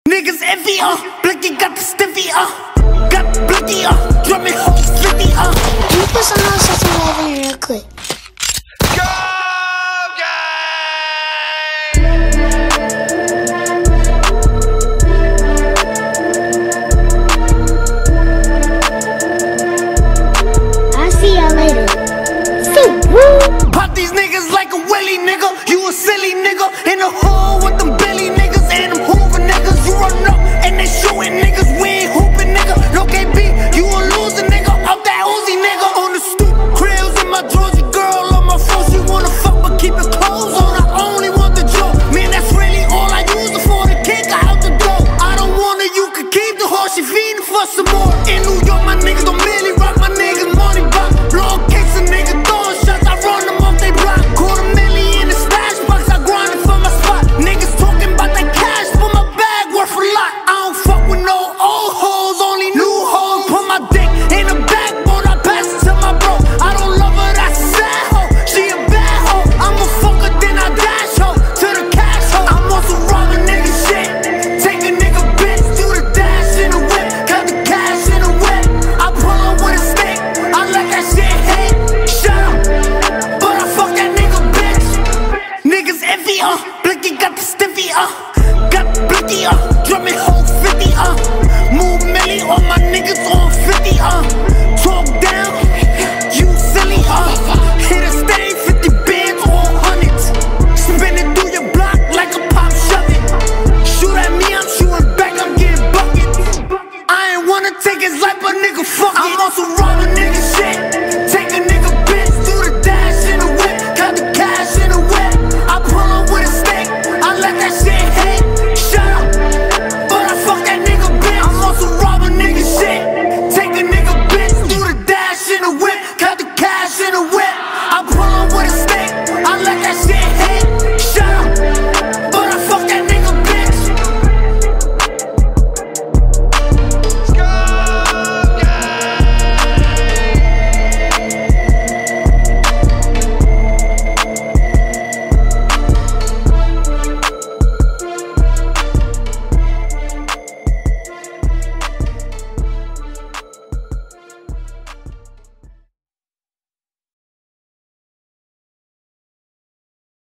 Niggas envy, Blicky got the stiffy, got the blicky, drumming whole 50, Can you put some on Sesame Eleven real quick? Go I'll see y'all later. So woo! Pop these niggas like a willy nigga. You a silly nigga in the hole with them Billy niggas and them Hoover niggas. You run up and they shooting niggas. We ain't hooping nigga. No KB, you a loser nigga. Out that Uzi nigga. On the stoop, krills in my drawers. Your girl on my phone. She wanna fuck but keep her clothes on. I only want the joke. Man, that's really all I use her for. The kick her out the door. I don't want her, you can keep the horse. She feeding for some more. In New York, my niggas don't really rock. My niggas money box. Blow kicks a nigga throwing shots. I run them off they block. Quarter million in the stash box. I grinded for my spot. Niggas talking about that cash, but my bag worth a lot. I don't fuck with no old hoes, only new hoes. Put my dick in the backbone. I pass it to my bro. I don't love her, that's a sad hoe. She a bad hoe. I'm a fucker, then I dash hoe to the cash hoe. I'm on some robbing nigga shit. Take a nigga bitch, do the dash in the whip. Cut the cash in the whip. I pull up with a stick. I let that shit hit. Shut up, but I fuck that nigga bitch. Niggas envy, Blicky got the stiffy, got the blicky, drumming whole 50, move milli, all my niggas on 50,